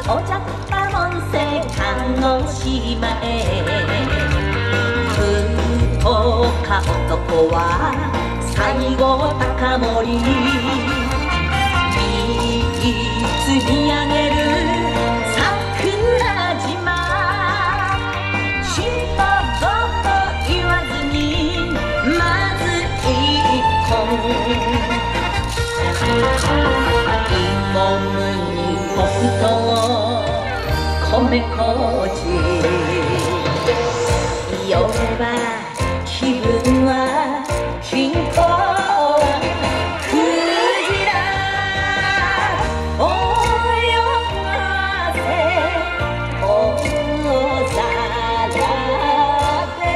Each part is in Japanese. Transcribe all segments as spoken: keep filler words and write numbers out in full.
おじゃったもんせ鹿児島へ。ふとか男は西郷隆盛。見つ見上げる桜島。しとぼと言わずにまず一本。芋麦黒糖米麹。夜は気分は金庫。クジラ泳がせ大皿で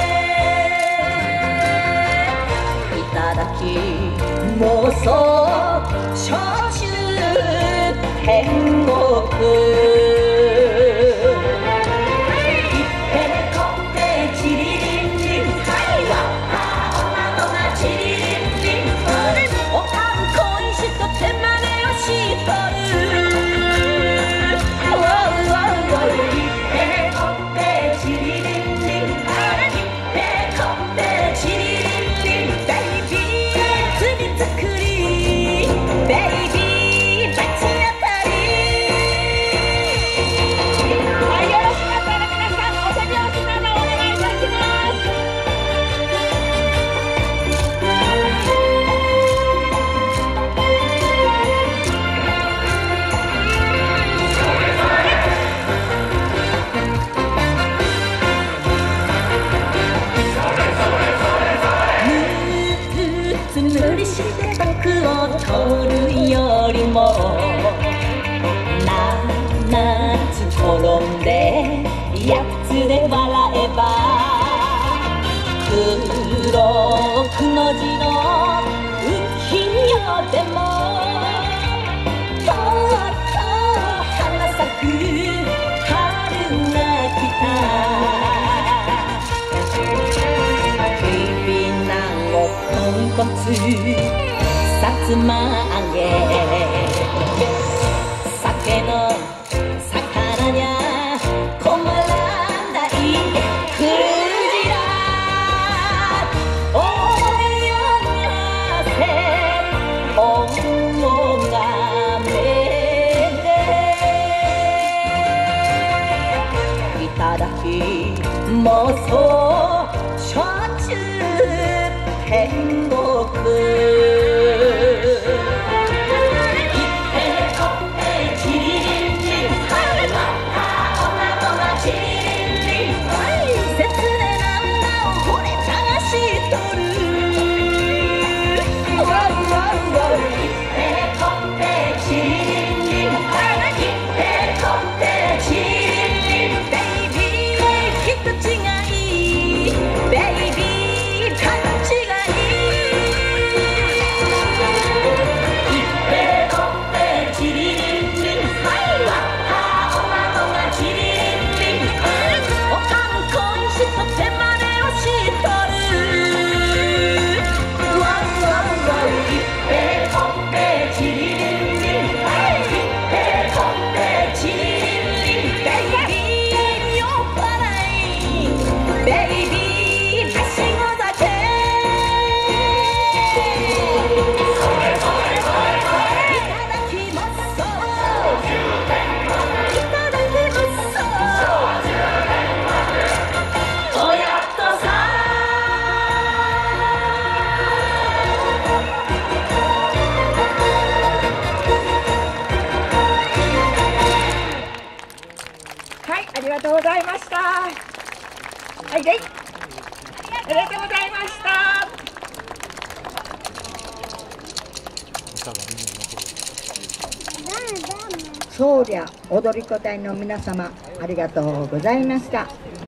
いただき妄想焼酎天国。無理して徳を取るよりも七つ転んで八つで笑えば黒くの字の浮世でもとっと花咲く春が来た。豚骨さつま揚げ酒の魚にゃ困らないクジラ泳がせ大がめでいただき妄想焼酎天国。 ありがとうございました。はい、でい。ありがとうございました。そうりゃ踊り子隊の皆様ありがとうございました。